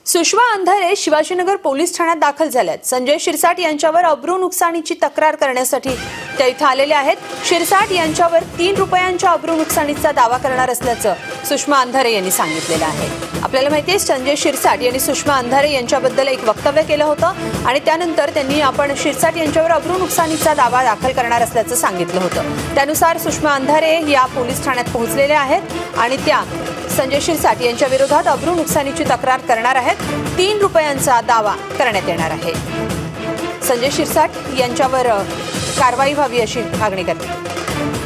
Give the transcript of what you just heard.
Sushma Andhare Shivajinagar police ठाण्यात दाखल झाल्यात। संजय शिरसाट यांच्यावर अब्रू नुकसानीची तक्रार करण्यासाठी त्या इथे आलेले आहेत। शिरसाट यांच्यावर 3 रुपयांच्या अब्रू नुकसानीचा दावा करणार असल्याचं सुषमा अंधारे यांनी सांगितलेलं आहे। आपल्याला माहिती आहे संजय शिरसाट यांनी सुषमा अंधारे यांच्याबद्दल एक वक्तव्य केलं होतं आणि त्यानंतर त्यांनी आपण शिरसाट यांच्यावर अब्रू नुकसानीचा दावा दाखल करणार असल्याचं सांगितलं होतं। त्यानुसार सुषमा अंधारे या पोलीस ठाण्यात पोहोचलेल्या आहेत आणि त्या संजय शिरसाट यांच्या विरोधात अब्रू नुकसानीची तक्रार करणार आहेत। 3 रुपयांचा दावा करण्यात येणार आहे। संजय शिरसाट यांच्यावर कारवाई व्हावी अशी मागणी करते।